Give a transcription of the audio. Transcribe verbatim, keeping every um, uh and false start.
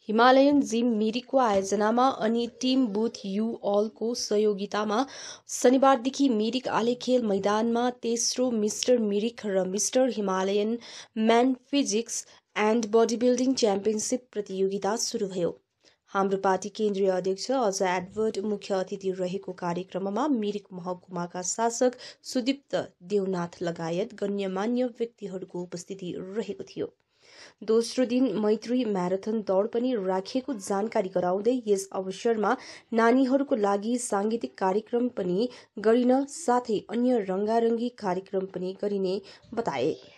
Himalayan gym मिरिकको आयोजनामा अनि टिम बुथ यु अलको सहयोगितामा शनिबारदेखि मिरिक आलेखेल मैदानमा तेस्रो मिस्टर मिरिक र mister Himalayan man physique and body building championship प्रतियोगिता सुरु भयो। हाम्रो पार्टी केन्द्रीय अध्यक्ष अजय एडवर्ड मुख्य अतिथि रहेको कार्यक्रममा मिरिक महकुमाका शासक सुदीप्त देवनाथ लगायत गण्यमान्य व्यक्तिहरूको उपस्थिति रहेको थियो। दोस्रो दिन मैत्री म्याराथन दौड पनि राखिएको जानकारी गराउँदै यस अवसरमा नानीहरूको लागि सांगीतिक कार्यक्रम पनि गरिन साथै अन्य रंगारंगी कार्यक्रम पनि गरिने बताए।